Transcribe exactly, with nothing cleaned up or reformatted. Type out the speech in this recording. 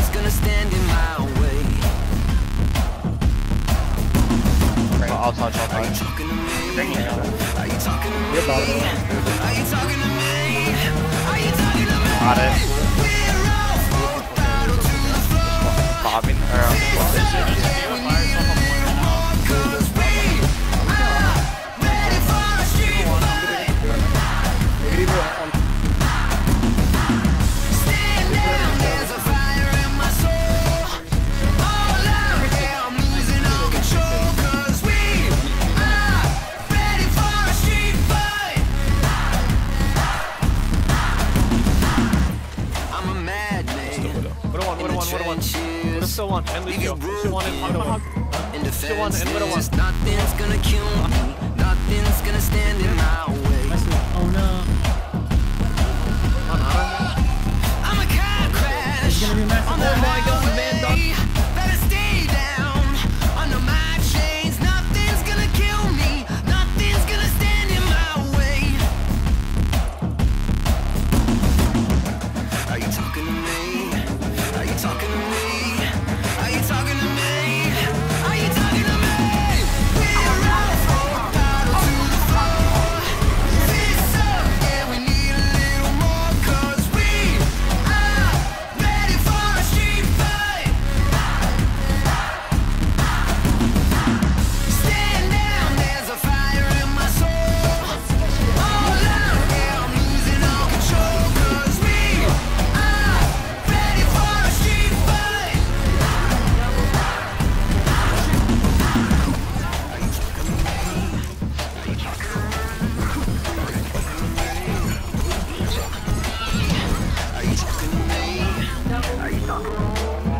Nothing's gonna stand in my way. I'll touch, I'll touch. Are you talking to me? Are you talking to me? You're about it. Are you talking to me? Are you talking to me? Got it. We're all full battle to the floor. Bobbing around. Cause we are ready for a street fight. Stand down, there's a fire in my soul. All out here, I'm losing all control. Cause we are ready for a street fight. I'm a madman. What a one, what a one, what a one. What a still one, and Lucio. Still one, and Still one. In Still one, and what a one. defense, nothing's gonna kill me. Nothing's gonna stand in my way. Oh no. I'm a car crash. It's gonna be massive. On the Oh my God, highway. Better stay down under my chains. Nothing's gonna kill me. Nothing's gonna stand in my way. Are you talking to me? Are you talking to me? Are you talking to me? Are you talking to me? We're all full battle to the floor. Fists up, yeah, we need a little more. Cause we are ready for a street fight. Stand down, there's a fire in my soul. All out, yeah, I'm losing all control. Cause we are ready for a street fight. Are you talking to me? Are you talking to me?